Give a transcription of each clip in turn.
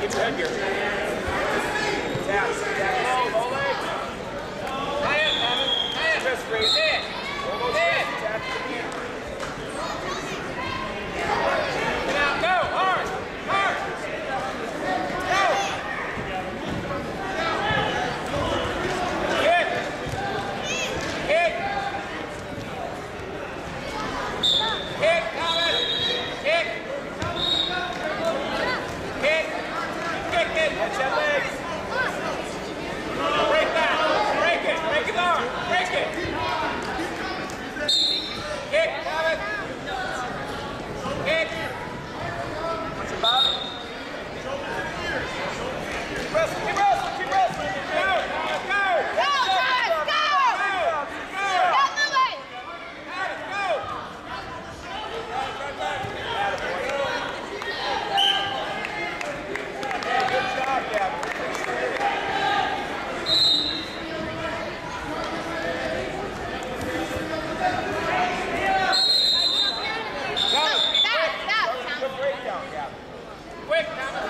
Keep your head here. Tap, tap, hold it. Tie it, Thomas. Tie it. Chest raise. It. Hold those wrists. Tap to the knee. Get out. Go. Hard. Hard. Go. Kick. Kick. Kick, Thomas. Kick. Kick. Kick it. Watch that legs. Break that. Break it. Break his arm. Break it. Kick, Thomas. Kick. What's it, Bob? Keep wrestling. Keep wrestling. Keep wrestling. Go. Go. Go, Thomas. Go. Go. Stop moving. Thomas, go. Good job, Gavin. Good breakdown, Gavin. Quick, Thomas.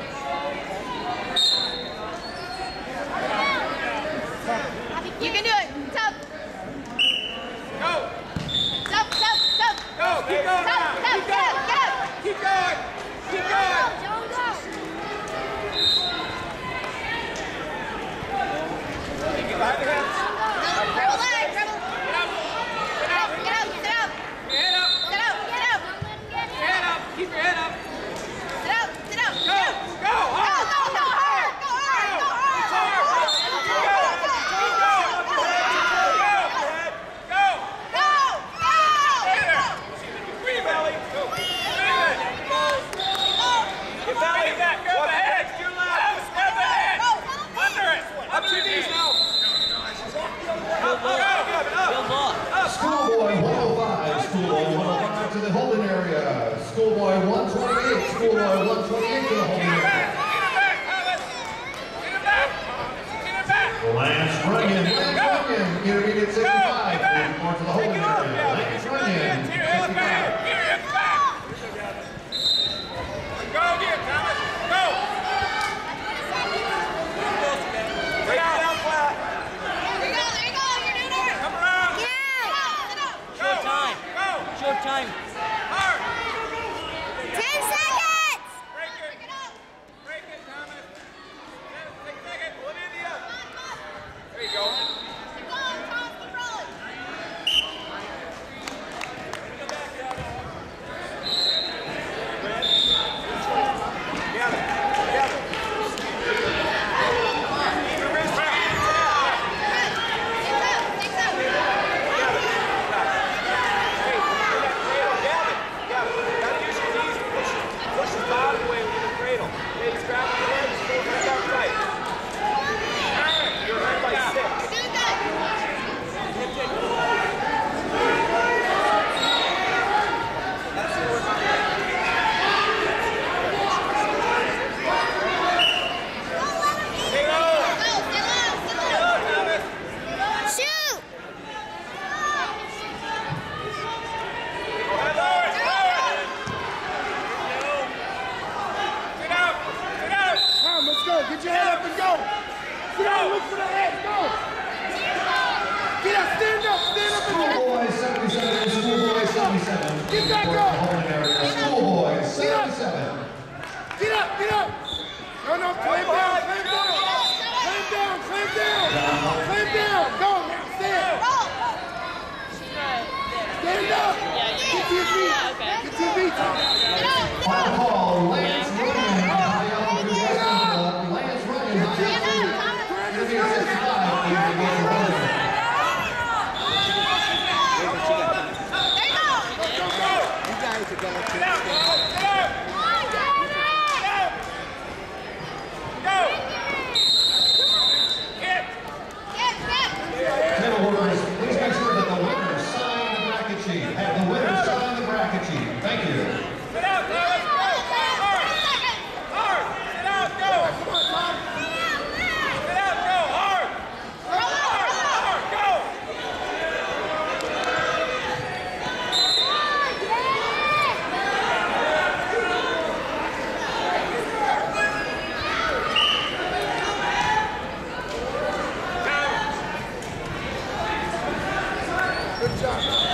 You can do it. Tough. Go. Tough, tough, tough. Go. Keep going now. Keep going. Keep going. Keep going. Take it behind the hips. Dribble leg, dribble. Get up. Get up. Get up, sit up. Your head up. Sit up, sit up. Your head up. Keep your head up. Sit up, sit up. Go. Go. Hard. Go hard. Go hard. Go hard. It's hard. Go. Go. Free belly. Go. Get belly back. Go ahead. Too loud. Step ahead. Under it. Up to your knees now. Up. Schoolboy 105, Schoolboy 105 to the holding area. Schoolboy 128, Schoolboy 128 to the holding area. Get it back, Thomas. Get it back. Get it back. Lance Runyon, intermediate 65, moving more to the holding area. Lance Runyon, 65. Go again, Thomas. Go. Break it down flat. There you go, there you go. You're doing it. Come around. Yeah. Sit up. Go. time. Go. Short time. Hard. 10 seconds. Break it. Break it, Thomas. 6 seconds. Pull it into you. There you go. Keep going, Tom. Keep rolling. Together. Together. Keep your wrist back. Six up, six up. Gotta use your knees to push his body away with the cradle. Okay, he's grabbing your legs, pull his head out tight. You're ahead by 6. You're doing good. Stay low. Go, stay low, stay Stay low. low, Thomas. Shoot. Go ahead, lower it, lower it. Get out, get out. Tom, let's go. Get your head up and go. Get out, look for the head. Go. Get up, stand up and go. Schoolboy 77, Schoolboy 77. Get back Towards up. the holding area. Schoolboy 77. Get up, get up. No, no, clamp down, clamp down. Clamp down, clamp down. Clamp down. Go now, stand. Stand up. Get to your feet. Get to your feet, Tom. Final call, Lance Runyon, High Altitude Wrestling Club. Lance Runyon, High Altitude. Intermediate 65, intermediate holding area. You guys are going to Get out, Paul. Get out. Go. Hit. Table workers, please make sure that the winners sign the bracket sheet. Have the winners sign the bracket sheet. Thank you. Good job.